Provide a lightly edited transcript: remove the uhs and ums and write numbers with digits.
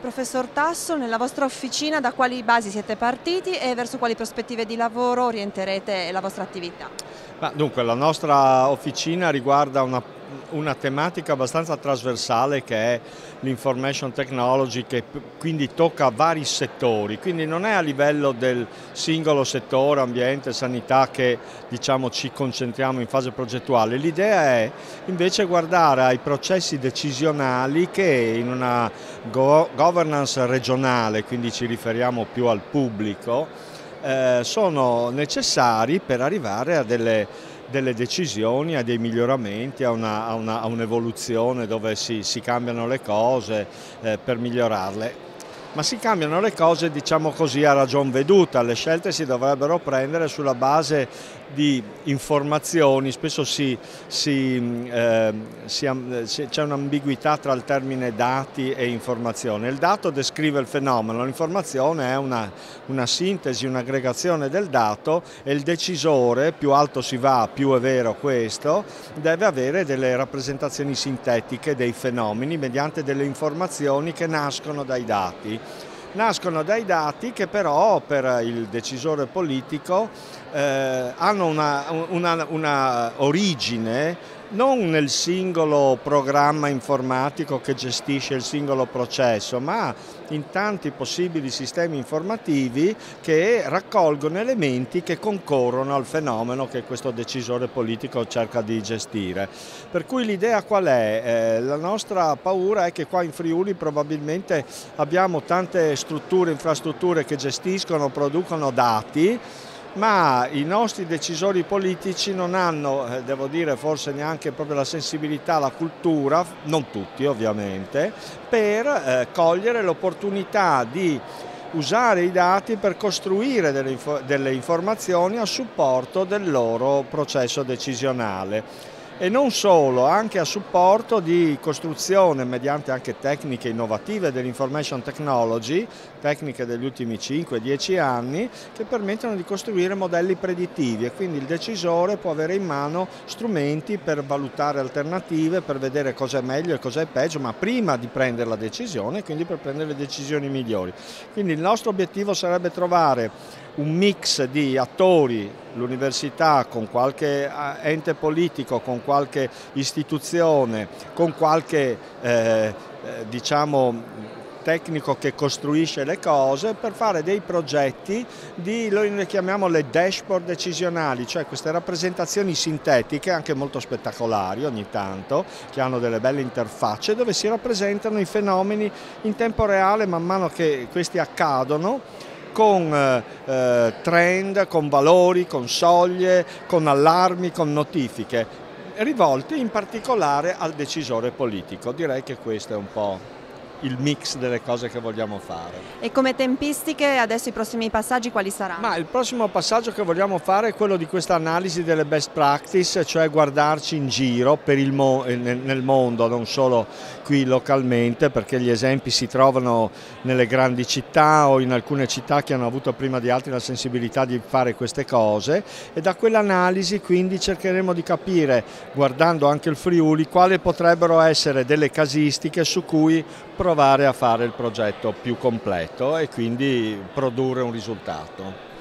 Professor Tasso, nella vostra officina da quali basi siete partiti e verso quali prospettive di lavoro orienterete la vostra attività? Dunque, la nostra officina riguarda una tematica abbastanza trasversale che è l'information technology, che quindi tocca vari settori, quindi non è a livello del singolo settore, ambiente, sanità, che diciamo ci concentriamo in fase progettuale. L'idea è invece guardare ai processi decisionali che in una governance regionale, quindi ci riferiamo più al pubblico, sono necessari per arrivare a delle decisioni, a dei miglioramenti, a un'evoluzione dove si cambiano le cose per migliorarle. Ma si cambiano le cose, diciamo così, a ragion veduta. Le scelte si dovrebbero prendere sulla base di informazioni. Spesso c'è un'ambiguità tra il termine dati e informazione. Il dato descrive il fenomeno, l'informazione è una sintesi, un'aggregazione del dato, e il decisore, più alto si va, più è vero questo, deve avere delle rappresentazioni sintetiche dei fenomeni mediante delle informazioni che nascono dai dati. Nascono dai dati che però per il decisore politico hanno una origine non nel singolo programma informatico che gestisce il singolo processo, ma in tanti possibili sistemi informativi che raccolgono elementi che concorrono al fenomeno che questo decisore politico cerca di gestire. Per cui l'idea qual è? La nostra paura è che qua in Friuli probabilmente abbiamo tante strutture, infrastrutture che gestiscono, producono dati, ma i nostri decisori politici non hanno, devo dire, forse neanche proprio la sensibilità, la cultura, non tutti ovviamente, per cogliere l'opportunità di usare i dati per costruire delle informazioni a supporto del loro processo decisionale. E non solo, anche a supporto di costruzione mediante anche tecniche innovative dell'information technology, tecniche degli ultimi 5-10 anni, che permettono di costruire modelli predittivi, e quindi il decisore può avere in mano strumenti per valutare alternative, per vedere cosa è meglio e cosa è peggio, ma prima di prendere la decisione, quindi per prendere le decisioni migliori. Quindi il nostro obiettivo sarebbe trovare un mix di attori, l'università con qualche ente politico, con qualche istituzione, con qualche diciamo tecnico che costruisce le cose, per fare dei progetti noi le chiamiamo le dashboard decisionali, cioè queste rappresentazioni sintetiche, anche molto spettacolari ogni tanto, che hanno delle belle interfacce dove si rappresentano i fenomeni in tempo reale man mano che questi accadono, con trend, con valori, con soglie, con allarmi, con notifiche, rivolti in particolare al decisore politico. Direi che questo è un po' il mix delle cose che vogliamo fare. E come tempistiche adesso i prossimi passaggi quali saranno? Ma il prossimo passaggio che vogliamo fare è quello di questa analisi delle best practice, cioè guardarci in giro per nel mondo, non solo qui localmente, perché gli esempi si trovano nelle grandi città o in alcune città che hanno avuto prima di altri la sensibilità di fare queste cose, e da quell'analisi quindi cercheremo di capire, guardando anche il Friuli, quali potrebbero essere delle casistiche su cui provare a fare il progetto più completo e quindi produrre un risultato.